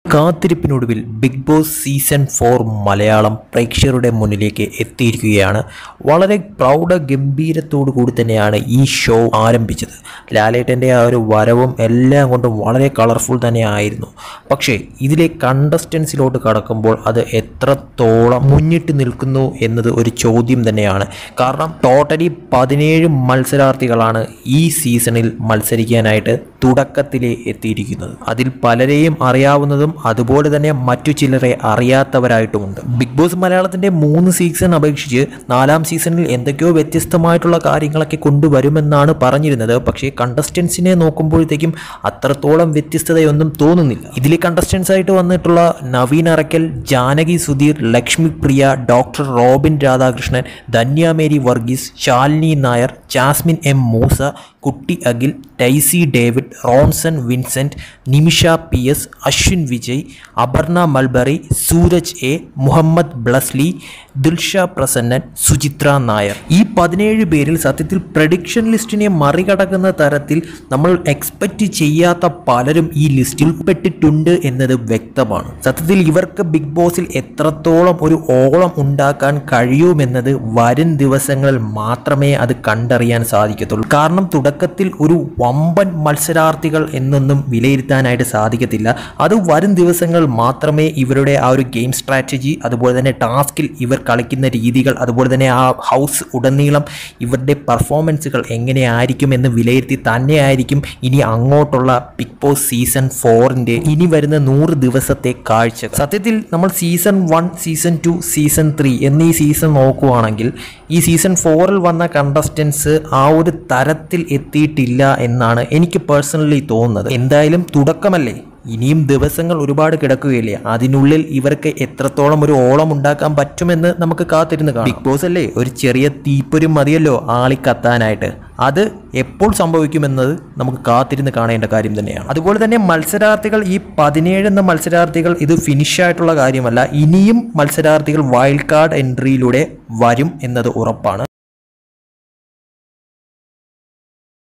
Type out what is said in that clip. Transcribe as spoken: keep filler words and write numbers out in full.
കാത്തിരിപ്പിനൊടുവിൽ Bigg Boss season four Malayalam പ്രേക്ഷകരുടെ മുന്നിലേക്ക് എത്തിയിരിക്കുകയാണ്. വളരെ പ്രൗഢ ഗംഭീരത്തോടു കൂടി തന്നെയാണ് ഈ ഷോ ആരംഭിച്ചത്. ലാലേട്ടൻ്റെ ആ ഒരു വരവും എല്ലാം കൊണ്ടും വളരെ കളർഫുൾ തന്നെ ആയിരുന്നു. പക്ഷേ ഇതിലെ കണ്ടസ്റ്റൻസിലോട്ട് കടക്കുമ്പോൾ അത് എത്രത്തോളം മുന്നിട്ട് നിൽക്കുന്നു എന്നത് ഒരു ചോദ്യം തന്നെയാണ്. കാരണം ടോട്ടലി പതിനേഴ് മത്സരാർത്ഥികളാണ് ഈ സീസണിൽ മത്സരിക്കാനായിട്ട് തുടക്കത്തിലേ എത്തിയിരിക്കുന്നത്. അതിൽ പലരെയും അറിയാവുന്നതും അതുപോലെ തന്നെ മറ്റു ചിലരെ അറിയാത്തവരായിട്ടുമുണ്ട്. ബിഗ് ബോസ് മലയാളത്തിൻ്റെ മൂന്ന് സീസൺ അപേക്ഷിച്ച് നാലാം സീസണിൽ എന്തൊക്കെയോ വ്യത്യസ്തമായിട്ടുള്ള കാര്യങ്ങളൊക്കെ കൊണ്ടുവരുമെന്നാണ് പറഞ്ഞിരുന്നത്. പക്ഷേ കണ്ടസ്റ്റൻസിനെ നോക്കുമ്പോഴത്തേക്കും അത്രത്തോളം വ്യത്യസ്തതയൊന്നും തോന്നുന്നില്ല. ഇതിലെ കണ്ടസ്റ്റൻസ് ആയിട്ട് വന്നിട്ടുള്ള Naveen Arakkal, Janaki Sudheer, Lakshmi Priya, doctor Robin Radhakrishnan, Dhanya Mary Varghese, Shalini Nair, Jasmine M Moosa, Kutty Akhil, Daisy David, Ronson Vincent, Nimisha P S, Ashwin Vijay, Aparna Mulberry, Sooraj A, Muhammad Blesslee, Dilsha Prasannan, Suchithra Nair. ഈ പതിനേഴ് പേരിൽ സത്യത്തിൽ പ്രഡിക്ഷൻ ലിസ്റ്റിനെ മറികടക്കുന്ന തരത്തിൽ നമ്മൾ എക്സ്പെക്റ്റ് ചെയ്യാത്ത പലരും ഈ ലിസ്റ്റിൽ പെട്ടിട്ടുണ്ട് എന്നത് വ്യക്തമാണ്. സത്യത്തിൽ ഇവർക്ക് ബിഗ് ബോസിൽ എത്രത്തോളം ഒരു ഓളം ഉണ്ടാക്കാൻ കഴിയുമെന്നത് വരും ദിവസങ്ങളിൽ മാത്രമേ അത് കണ്ടറിയാൻ സാധിക്കത്തുള്ളൂ. കാരണം തുടക്കത്തിൽ ഒരു വമ്പൻ മത്സരാർത്ഥികൾ എന്നൊന്നും വിലയിരുത്താനായിട്ട് സാധിക്കത്തില്ല. അത് വരും ദിവസങ്ങൾ മാത്രമേ ഇവരുടെ ആ ഒരു ഗെയിം സ്ട്രാറ്റജി, അതുപോലെ തന്നെ ടാസ്കിൽ ഇവർ കളിക്കുന്ന രീതികൾ, അതുപോലെ തന്നെ ആ ഹൗസ് ഉടനീളം ഇവരുടെ പെർഫോമൻസുകൾ എങ്ങനെയായിരിക്കും എന്ന് വിലയിരുത്തി തന്നെയായിരിക്കും ഇനി അങ്ങോട്ടുള്ള ബിഗ് ബോസ് സീസൺ ഫോറിൻ്റെ ഇനി വരുന്ന നൂറ് ദിവസത്തെ കാഴ്ച. സത്യത്തിൽ നമ്മൾ season one, season two, season three എന്നീ സീസൺ നോക്കുകയാണെങ്കിൽ ഈ സീസൺ ഫോറിൽ വന്ന കണ്ടസ്റ്റൻസ് ആ ഒരു തരത്തിൽ എത്തിയിട്ടില്ല എന്നാണ് എനിക്ക് പേഴ്സണലി തോന്നുന്നത്. എന്തായാലും തുടക്കമല്ലേ, ഇനിയും ദിവസങ്ങൾ ഒരുപാട് കിടക്കുകയില്ലേ. അതിനുള്ളിൽ ഇവർക്ക് എത്രത്തോളം ഒരു ഓളം ഉണ്ടാക്കാൻ പറ്റുമെന്ന് നമുക്ക് കാത്തിരുന്ന് കാണാം. ബിഗ് ബോസ് അല്ലേ, ഒരു ചെറിയ തീപ്പൊരി മതിയല്ലോ ആളിക്കത്താനായിട്ട്. അത് എപ്പോൾ സംഭവിക്കുമെന്നത് നമുക്ക് കാത്തിരുന്ന് കാണേണ്ട കാര്യം തന്നെയാണ്. അതുപോലെ തന്നെ മത്സരാർത്ഥികൾ, ഈ പതിനേഴ് എന്ന മത്സരാർത്ഥികൾ ഇത് ഫിനിഷായിട്ടുള്ള കാര്യമല്ല. ഇനിയും മത്സരാർത്ഥികൾ വൈൽഡ് കാർഡ് എൻട്രിയിലൂടെ വരും എന്നത് ഉറപ്പാണ്.